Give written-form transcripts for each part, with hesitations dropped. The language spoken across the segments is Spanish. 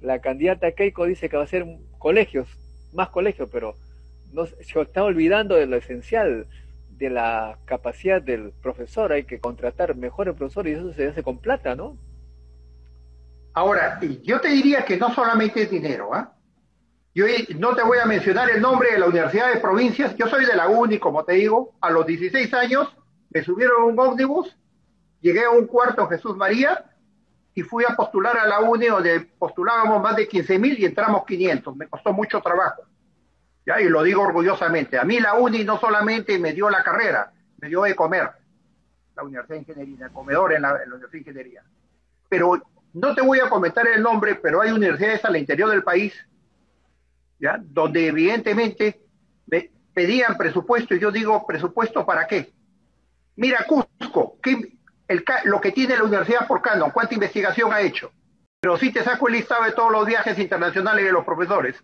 la candidata Keiko dice que va a hacer colegios, más colegios, pero no, se está olvidando de lo esencial, de la capacidad del profesor. Hay que contratar mejores profesores y eso se hace con plata, ¿no? Ahora, yo te diría que no solamente es dinero, ¿eh? Yo no te voy a mencionar el nombre de la Universidad de Provincias. Yo soy de la UNI, como te digo. A los 16 años me subieron a un ómnibus, llegué a un cuarto Jesús María y fui a postular a la UNI, donde postulábamos más de 15.000 y entramos 500. Me costó mucho trabajo, ¿ya? Y lo digo orgullosamente. A mí la UNI no solamente me dio la carrera, me dio de comer, la Universidad de Ingeniería, el comedor en la Universidad de Ingeniería. Pero no te voy a comentar el nombre, pero hay universidades al interior del país, ¿ya? Donde evidentemente me pedían presupuesto, y yo digo, ¿presupuesto para qué? Mira Cusco, lo que tiene la universidad por canon, ¿cuánta investigación ha hecho? Pero sí te saco el listado de todos los viajes internacionales de los profesores,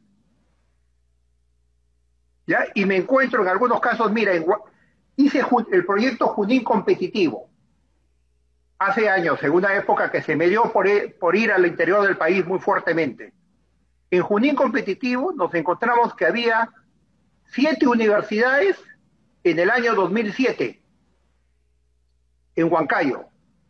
¿ya? Y me encuentro en algunos casos, mira, hice el proyecto Junín Competitivo, hace años, en una época que se me dio por ir al interior del país muy fuertemente. En Junín Competitivo nos encontramos que había 7 universidades en el año 2007, en Huancayo,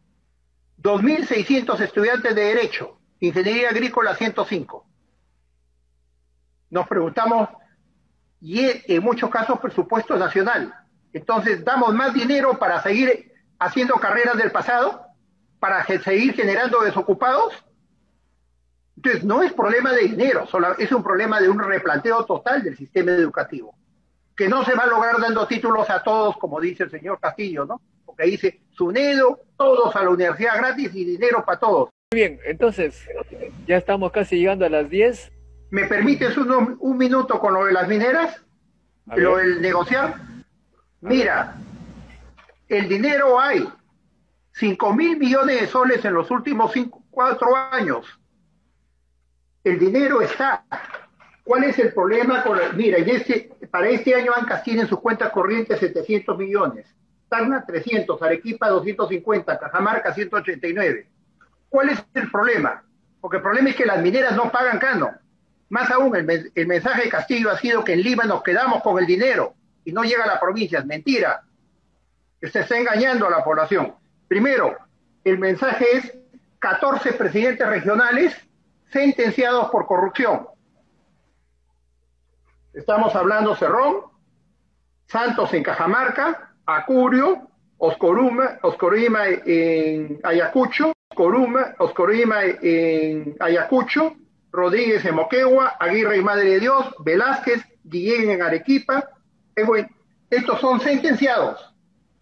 2.600 estudiantes de Derecho, Ingeniería Agrícola 105. Nos preguntamos, y en muchos casos presupuesto nacional. Entonces, ¿damos más dinero para seguir haciendo carreras del pasado? ¿Para seguir generando desocupados? Entonces, no es problema de dinero, es un problema de un replanteo total del sistema educativo, que no se va a lograr dando títulos a todos, como dice el señor Castillo, ¿no? Porque dice, SUNEDO, todos a la universidad gratis y dinero para todos. Muy bien, entonces, ya estamos casi llegando a las 10. ¿Me permites un minuto con lo de las mineras? Lo del negociar. Mira, el dinero hay, 5.000 millones de soles en los últimos 4 años. El dinero está. ¿Cuál es el problema? Mira, para este año ANCAS tiene en sus cuentas corrientes 700 millones. Tacna 300, Arequipa 250, Cajamarca 189. ¿Cuál es el problema? Porque el problema es que las mineras no pagan canon. Más aún, el mensaje de Castillo ha sido que en Lima nos quedamos con el dinero y no llega a la provincia. Es mentira. Se está engañando a la población. Primero, el mensaje es 14 presidentes regionales sentenciados por corrupción. Estamos hablando Cerrón, Santos en Cajamarca, Acurio, Oscorima en Ayacucho, Oscorima en Ayacucho, Rodríguez en Moquegua, Aguirre y Madre de Dios, Velázquez, Guillén en Arequipa. Bueno, estos son sentenciados.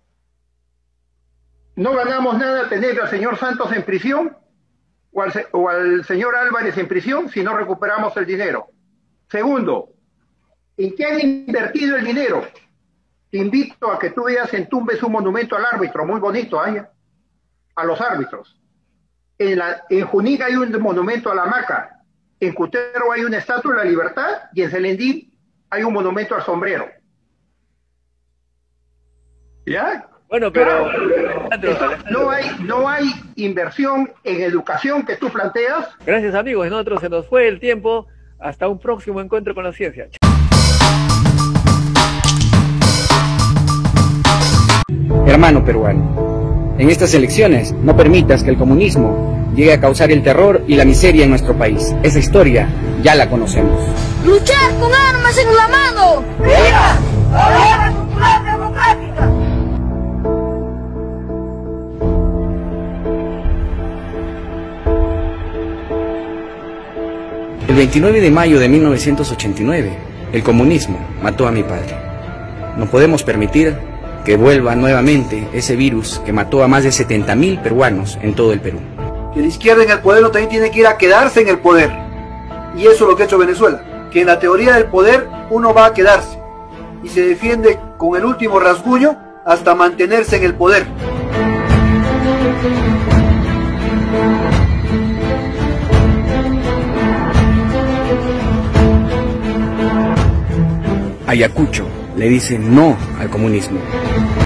No ganamos nada tener al señor Santos en prisión o al señor Álvarez en prisión si no recuperamos el dinero. Segundo, ¿en qué han invertido el dinero? Te invito a que tú veas en Tumbes un monumento al árbitro, muy bonito, a los árbitros. En Junín hay un monumento a la hamaca, en Cutero hay una estatua de la libertad y en Celendín hay un monumento al sombrero. ¿Ya? Bueno, pero no hay inversión en educación que tú planteas. Gracias, amigos. Nosotros se nos fue el tiempo. Hasta un próximo encuentro con la ciencia. Hermano peruano, en estas elecciones no permitas que el comunismo llegue a causar el terror y la miseria en nuestro país. Esa historia ya la conocemos. ¡Luchar con armas en la mano! ¡Viva la Guerra Popular Democrática! El 29 de mayo de 1989, el comunismo mató a mi padre. No podemos permitir que vuelva nuevamente ese virus que mató a más de 70.000 peruanos en todo el Perú. Que la izquierda en el poder no también tiene que ir a quedarse en el poder. Y eso es lo que ha hecho Venezuela. Que en la teoría del poder uno va a quedarse. Y se defiende con el último rasguño hasta mantenerse en el poder. Ayacucho le dice no al comunismo.